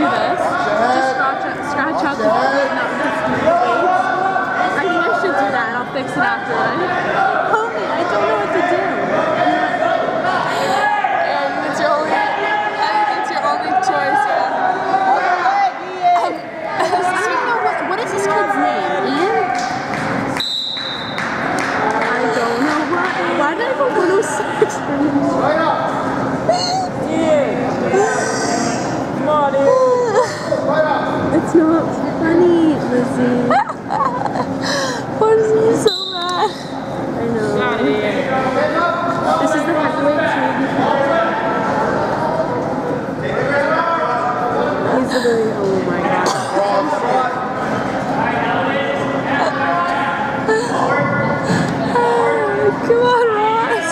this. Just scratch out the weights. I think I should do that and I'll fix it afterward. Homie, I don't know what to do. And it's your only, I think it's your only choice, yeah. I don't know what is this kid's name? Ian? I don't know why did I go 106 for me? Come on, Ian. It's not funny, Lizzie. Why is he so mad? I know. This is the heavyweight champion. He's literally, oh my god. Come on, Ross.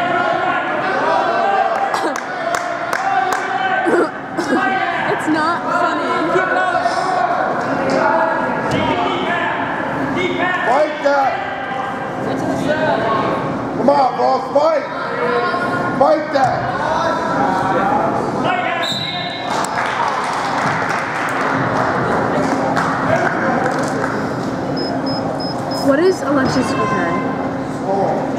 It's not funny. Fight that! Come on, boss, fight! Fight that!